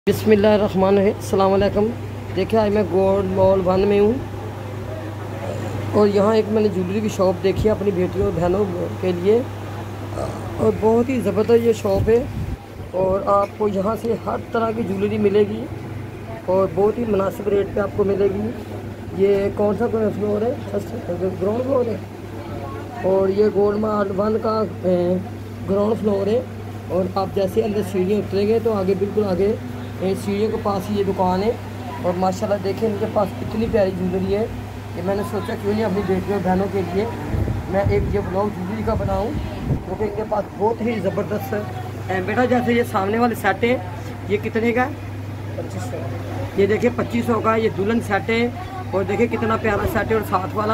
बिस्मिल्लाहिर्रहमानिर्रहीम। देखिए आज मैं गोल्ड मॉल 1 में हूँ और यहाँ एक मैंने ज्वेलरी की शॉप देखी है अपनी बेटियों और बहनों के लिए और बहुत ही ज़बरदस्त ये शॉप है और आपको यहाँ से हर तरह की ज्वेलरी मिलेगी और बहुत ही मुनासिब रेट पे आपको मिलेगी। ये कौन सा फ्लोर है? ग्राउंड फ्लोर है और ये गोल्ड मॉल 1 का ग्राउंड फ्लोर है और आप जैसे अंदर सीढ़ियाँ उतरेंगे तो आगे बिल्कुल आगे सीढ़ियों के पास ही ये दुकान है और माशाल्लाह देखें इनके पास कितनी प्यारी ज्वेलरी है कि मैंने सोचा क्यों नहीं अपनी बेटियों और बहनों के लिए मैं एक ये ब्लॉग ज्वेलरी का बनाऊं क्योंकि इनके पास बहुत ही ज़बरदस्त है। बेटा जैसे ये सामने वाले सेट है ये कितने का है? 2500। ये देखिए 2500 का ये दुल्हन सेट है और देखिए कितना प्यारा सेट है और साथ वाला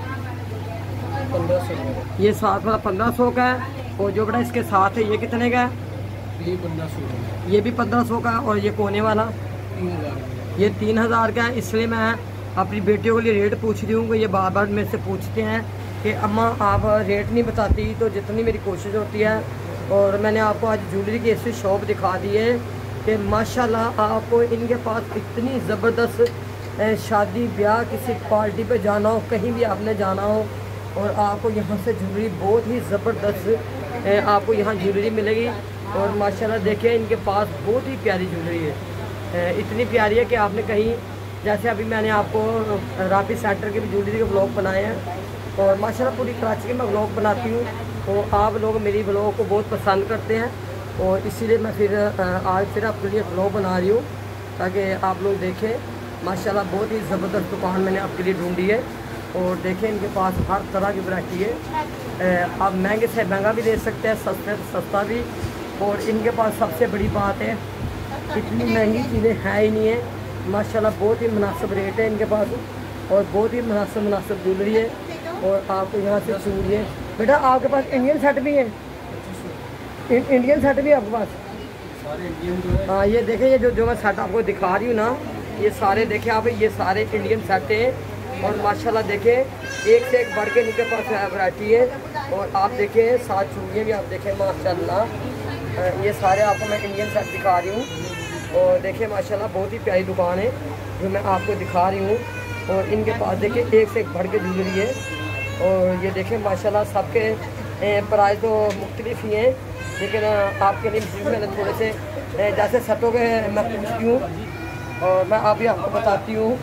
1500। ये साथ वाला 1500 का है और जो बेटा इसके साथ है ये कितने का है? ये 1500। ये भी 1500 का और ये कोने वाला 3000। ये 3000 का है। इसलिए मैं अपनी बेटियों के लिए रेट पूछ रही हूँ कि ये बार बार मेरे से पूछते हैं कि अम्मा आप रेट नहीं बताती, तो जितनी मेरी कोशिश होती है और मैंने आपको आज ज्वेलरी की ऐसी शॉप दिखा दी है कि माशाल्लाह आपको इनके पास इतनी ज़बरदस्त शादी ब्याह किसी पार्टी पे जाना हो, कहीं भी आपने जाना हो और आपको यहाँ से ज्वेलरी बहुत ही ज़बरदस्त आपको यहाँ ज्वेलरी मिलेगी और माशाल्लाह देखिए इनके पास बहुत ही प्यारी ज्वेलरी है। इतनी प्यारी है कि आपने कहीं जैसे अभी मैंने आपको राफी सेंटर के भी ज्वेलरी के ब्लॉग बनाए हैं और माशाल्लाह पूरी कराची के मैं ब्लॉग बनाती हूँ तो आप लोग मेरी ब्लॉग को बहुत पसंद करते हैं और इसीलिए मैं फिर आज फिर आपके लिए ब्लॉग बना रही हूँ ताकि आप लोग देखें। माशाल्लाह बहुत ही ज़बरदस्त दुकान मैंने आपके लिए ढूंढी है और देखें इनके पास हर तरह की वैरायटी है। आप महंगे से महंगा भी ले सकते हैं, सस्ते से सस्ता भी। और इनके पास सबसे बड़ी बात है इतनी महंगी चीज़ें हैं ही नहीं है, माशाल्लाह बहुत ही मुनासिब रेट है इनके पास और बहुत ही मुनासिब ज्वेलरी है और आपको यहाँ से चूड़ी है। बेटा आपके पास इंडियन सेट भी है? इंडियन सेट भी है आपके पास? सारे इंडियन। हाँ ये देखें ये जो मैं सेट आपको दिखा रही हूँ ना ये सारे देखें आप, ये सारे इंडियन सेट हैं और माशाल्लाह देखें एक से एक बढ़ के इनके पास वैरायटी है और आप देखें साथ चूड़ियाँ भी आप देखें माशाल्लाह ये सारे आपको मैं इंडियन सेट दिखा रही हूँ और देखिए माशाल्लाह बहुत ही प्यारी दुकान है जो मैं आपको दिखा रही हूँ और इनके पास देखिए एक से एक बढ़ के ज्वेलरी है और ये देखें माशाल्लाह सबके प्राइस तो मुख्तलिफ ही हैं लेकिन आपके लिए मैंने थोड़े से जैसे सेटों के मैं पूछती हूँ और मैं अभी आपको बताती हूँ।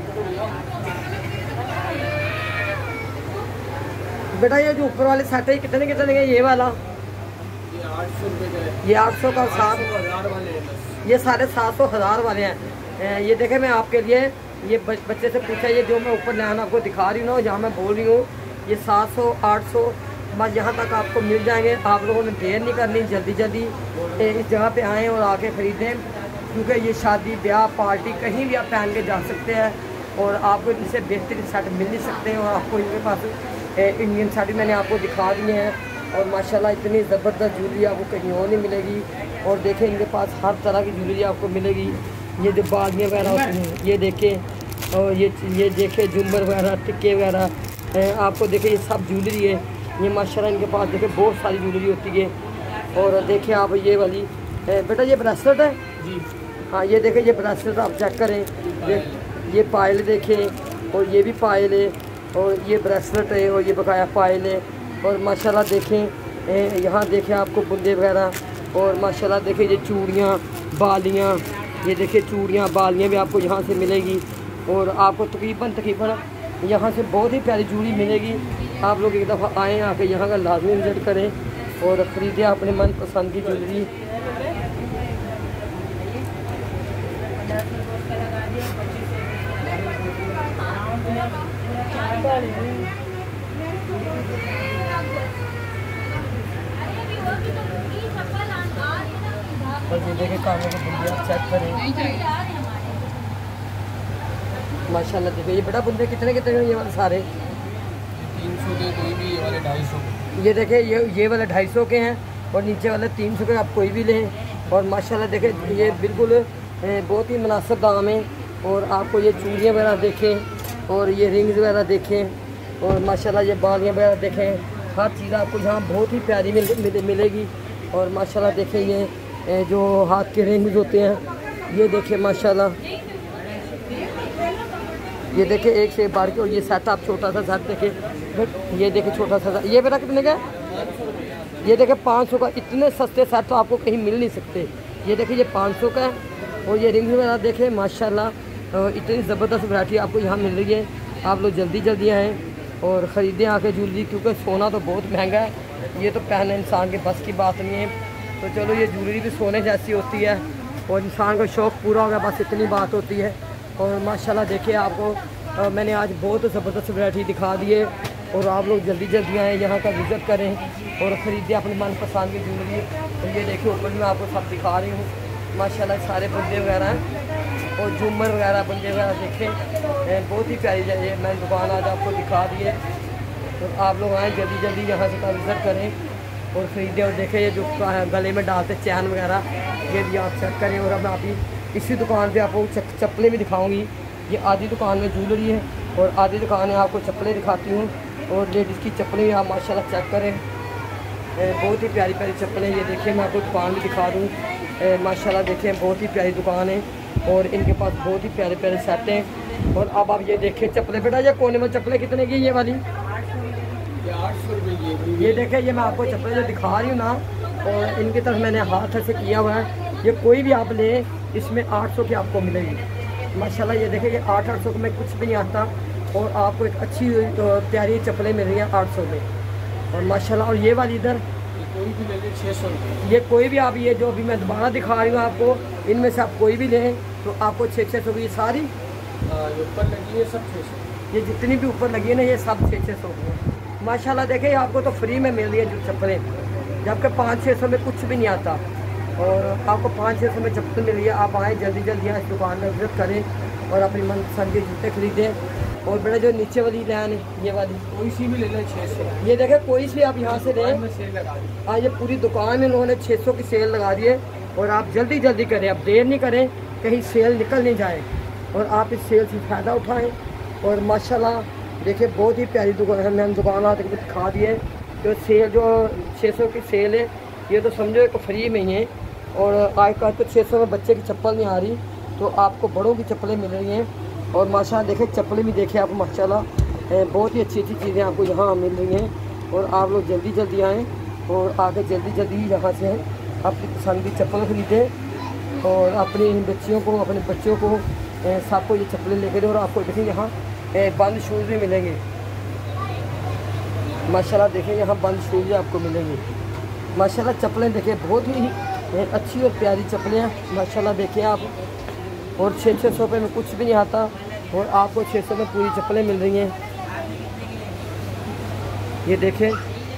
बेटा ये जो ऊपर वाले सेट है कितने कितने के? ये वाला 800 रुपये का है। ये 800 का 1000 वाले हैं बस। ये 750 1000 वाले हैं। ये देखें मैं आपके लिए ये बच्चे से पूछा ये जो मैं ऊपर नया आपको दिखा रही हूँ ना जहाँ मैं बोल रही हूँ ये 700 800 बस यहाँ तक आपको मिल जाएंगे। आप लोगों ने देर नहीं करनी, जल्दी जल्दी इस जगह पे आएँ और आके ख़रीदें क्योंकि ये शादी ब्याह पार्टी कहीं भी आप पहन के जा सकते हैं और आपको इनसे बेहतरीन सेट मिल नहीं सकते हैं और आपको इनके पास इंडियन सेट मैंने आपको दिखा दिए हैं और माशाल्लाह इतनी ज़बरदस्त ज्वेलरी आपको कहीं और नहीं मिलेगी और देखें इनके पास हर तरह की ज्वेलरी आपको मिलेगी। ये जो बालियाँ वगैरह होती हैं ये देखें और ये देखें झुमर वगैरह टिक्के वगैरह आपको देखें ये सब ज्वेलरी है। ये माशाल्लाह इनके पास देखें बहुत सारी ज्वेलरी होती है और देखें आप ये वाली बेटा ये ब्रेसलेट है जी। हाँ ये देखें ये ब्रेसलेट आप चेक करें ये पायल देखें और ये भी पायल है और ये ब्रेसलेट है और ये बकाया पायल है और माशाल्लाह देखें यहाँ देखें आपको बुंदे वगैरह और माशाल्लाह देखें ये चूड़ियाँ बालियाँ ये देखें चूड़ियाँ बालियाँ भी आपको यहाँ से मिलेगी और आपको तकरीबन यहाँ से बहुत ही प्यारी ज्वेलरी मिलेगी। आप लोग एक दफ़ा आएँ आके यहाँ का लाजमी विज़िट करें और ख़रीदें अपने मनपसंद की ज्वेलरी। और ये देखें कानों की बुंदियाँ चेक करें माशाल्लाह देखिए ये बड़ा बुंदे कितने कितने ये वाले सारे 300 के कोई भी, ये वाले 250। ये देखें ये वाले 250 के हैं और नीचे वाले 300 के आप कोई भी लें और माशाल्लाह देखें ये बिल्कुल बहुत ही मुनासिब दाम है और आपको ये चूड़ियाँ वगैरह देखें और ये रिंग्स वगैरह देखें और माशाल्लाह ये बालियाँ वगैरह देखें हर चीज़ आपको यहाँ बहुत ही प्यारी मिलेगी और माशाल्लाह देखें ये जो हाथ के रिंग्स होते हैं ये देखिए माशाल्लाह, ये देखिए एक से बढ़ के। और ये सेट आप छोटा सा सेट देखिए, ये देखिए छोटा सा। ये बेटा कितने का? ये देखिए 500 का। इतने सस्ते सेट तो आपको कहीं मिल नहीं सकते। ये देखिए ये 500 का है। और ये रिंग वगैरह देखिए माशाल्लाह, इतनी ज़बरदस्त वैरायटी आपको यहाँ मिल रही है। आप लोग जल्दी जल्दी आएँ और ख़रीदें आके ज्वेलरी, क्योंकि सोना तो बहुत महंगा है। ये तो पहनना इंसान के बस की बात नहीं है। तो चलो, ये ज्वेलरी भी सोने जैसी होती है और इंसान का शौक़ पूरा होगा, बस इतनी बात होती है। और माशाल्लाह देखिए आपको मैंने आज बहुत ज़बरदस्त वैरायटी दिखा दी है। और आप लोग जल्दी जल्दी आएँ, यहाँ का विज़िट करें और ख़रीदें अपनी मनपसंद की ज्वेलरी। और ये देखिए ऊपर मैं आपको सब दिखा रही हूँ माशाल्लाह, सारे बंदे वगैरह हैं और झूमर वगैरह बंदे वगैरह देखें, बहुत ही प्यारी है। मैंने दुकान आज आपको दिखा दी है। तो आप लोग आएँ जल्दी जल्दी, यहाँ से विज़िट करें और ख़रीदें। और देखें ये जो गले में डालते चैन वगैरह, ये भी आप चेक करें। और अब आप इसी दुकान पे आपको चप्पलें भी दिखाऊंगी। ये आधी दुकान में ज्वेलरी है और आधी दुकान में आपको चप्पलें दिखाती हूँ। और लेडीज़ की चप्पलें भी आप माशाल्लाह चेक करें, बहुत ही प्यारी प्यारी चप्पलें। ये देखिए मैं आपको दुकान भी दिखा दूँ, माशाल्लाह देखिए बहुत ही प्यारी दुकान है और इनके पास बहुत ही प्यारे प्यारे सेट हैं। और अब आप ये देखिए चप्पलें। बेटा ये कोने में चप्पलें कितने की? ये वाली 800 रुपये की। ये देखिए, ये मैं आपको चप्पलें जो दिखा रही हूँ ना, और इनकी तरफ मैंने हाथ से किया हुआ है। ये कोई भी आप ले, इसमें 800 की आपको मिलेगी माशाल्लाह। ये देखिए ये 800 में कुछ भी नहीं आता और आपको एक अच्छी प्यारी चप्पलें मिल रही हैं 800 में। और माशाल्लाह, और ये वाली इधर कोई भी ले लें 600 रुपये। ये कोई भी आप, ये जो अभी मैं दोबारा दिखा रही हूँ आपको, इनमें से आप कोई भी लें तो आपको 600 की सारी ऊपर लगी है सब 600। ये जितनी भी ऊपर लगी है ना, ये सब 600 की है माशाल्लाह। देखिए आपको तो फ्री में मिल रही है जो चप्पलें, जबकि 500-600 में कुछ भी नहीं आता। और आपको 500-600 में चप्पल मिल रही है। आप आएँ जल्दी जल्दी यहाँ इस दुकान में विजिट करें और अपनी मनपसंद के जूते खरीदें। और बड़े जो नीचे वाली लाइन है, ये वाली कोई सी भी ले लें 600। ये देखें कोई सी आप यहाँ से लें। सेल लगा दी। आज ये पूरी दुकान में इन्होंने 600 की सेल लगा दी है। और आप जल्दी जल्दी करें, आप देर नहीं करें, कहीं सेल निकल नहीं जाए और आप इस सेल से फ़ायदा उठाएँ। और माशाल्लाह देखिए बहुत ही प्यारी दुकान है। मैंने दुकान आज तक दिखा दी है। जो सेल जो 600 की सेल है, ये तो समझो एक फ्री में ही है। और आजकल तो 600 में बच्चे की चप्पल नहीं आ रही, तो आपको बड़ों की चप्पलें मिल रही हैं। और माशाल्लाह देखें चप्पलें भी देखिए आप माशाल्लाह, बहुत ही अच्छी अच्छी चीज़ें आपको यहाँ मिल रही हैं। और आप लोग जल्दी जल्दी आएँ और आके जल्दी जल्दी यहाँ से अपनी पसंद की चप्पल ख़रीदें और अपनी बच्चियों को, अपने बच्चों को सबको ये चप्पलें लेकर दें। और आपको देखें यहाँ बंद शूज़ भी मिलेंगे माशाल्लाह। देखें यहाँ बंद शूज़ भी आपको मिलेंगे माशाल्लाह। चप्पलें देखिए बहुत ही अच्छी और प्यारी चप्पलें हैं माशाल्लाह। देखिए आप, और 600 रुपये में कुछ भी नहीं आता और आपको 600 में पूरी चप्पलें मिल रही हैं। ये देखें,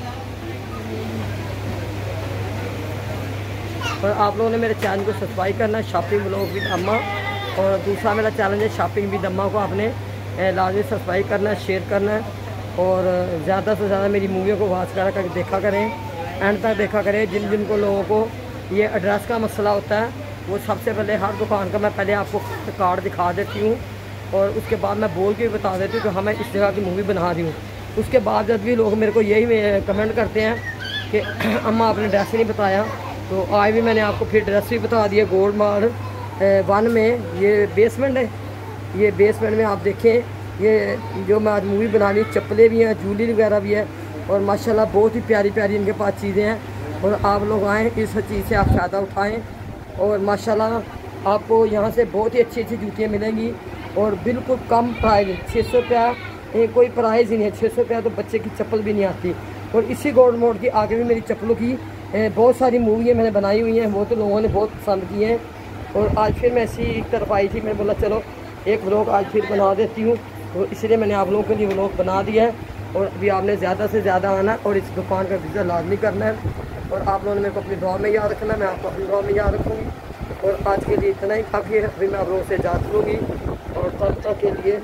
और आप लोगों ने मेरे चैनल को सब्सक्राइब करना है, शॉपिंग व्लॉग विद अम्मा। और दूसरा मेरा चैनल है शॉपिंग विद अम्मा, को आपने लाजमी सब्सक्राइब करना है, शेयर करना है। और ज़्यादा से ज़्यादा मेरी मूवियों को वॉच करके देखा करें, एंड तक देखा करें। जिन जिन को लोगों को ये एड्रेस का मसला होता है, वो सबसे पहले हर दुकान का मैं पहले आपको कार्ड दिखा देती हूँ और उसके बाद मैं बोल के भी बता देती हूँ कि हाँ मैं इस जगह की मूवी बना रही हूँ। उसके बाद जब भी लोग मेरे को यही कमेंट करते हैं कि अम्मा आपने एड्रेस नहीं बताया, तो आज भी मैंने आपको फिर एड्रेस भी बता दिया। गोल्ड मार्ट 1 में ये बेसमेंट है। ये बेसमेंट में आप देखें, ये जो मैं आज मूवी बना रही हूँ, चप्पलें भी हैं, ज्वेलरी वगैरह भी है और माशाल्लाह बहुत ही प्यारी प्यारी इनके पास चीज़ें हैं। और आप लोग आएँ, इस चीज़ से आप फ़ायदा उठाएँ। और माशाल्लाह आपको यहाँ से बहुत ही अच्छी अच्छी जूतियाँ मिलेंगी और बिल्कुल कम प्राइस, 600 रुपया कोई प्राइस ही नहीं है। 600 रुपया तो बच्चे की चप्पल भी नहीं आती। और इसी गोल्ड मोड की आगे भी मेरी चप्पलों की बहुत सारी मूवियाँ मैंने बनाई हुई हैं, वो तो लोगों ने बहुत पसंद की हैं। और आज फिर मैं इसी एक तरफ आई थी, मैं बोला चलो एक व्लॉग आज फिर बना देती हूँ, तो इसलिए मैंने आप लोगों के लिए व्लॉग बना दिया है। और अभी आपने ज़्यादा से ज़्यादा आना और इस दुकान का विज़िट लाजमी करना है। और आप लोगों ने मेरे को अपनी दुआ में याद रखना, मैं आपको अपनी दुआ में याद रखूँगी। और आज के लिए इतना ही काफ़ी है। अभी मैं आप लोगों से इजाज़त लूँगी और तब तक के लिए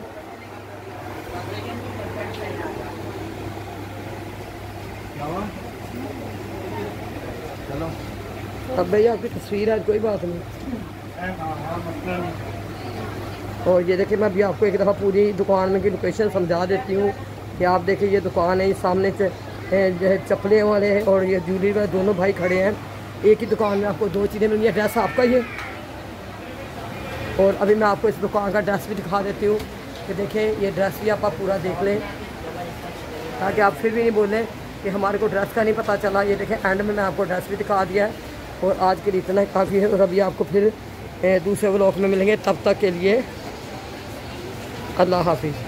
चलो। अब भैया आपकी तस्वीर है, कोई बात नहीं। और ये देखिए मैं अभी आपको एक दफ़ा पूरी दुकान में की लोकेशन समझा देती हूँ कि आप देखिए ये दुकान है, सामने से चप्पलें वाले हैं और ये ज्वेलरी वाले दोनों भाई खड़े हैं। एक ही दुकान में आपको 2 चीज़ें मिलेंगी। एड्रेस आपका ही है, और अभी मैं आपको इस दुकान का ड्रेस भी दिखा देती हूँ कि देखें ये ड्रेस भी आप पूरा देख लें, ताकि आप फिर भी नहीं बोलें कि हमारे को ड्रेस का नहीं पता चला। ये देखें एंड में मैं आपको ड्रेस भी दिखा दिया है। और आज के लिए इतना ही काफ़ी है, और अभी आपको फिर दूसरे व्लॉग में मिलेंगे। तब तक के लिए अल्लाह हाफिज़।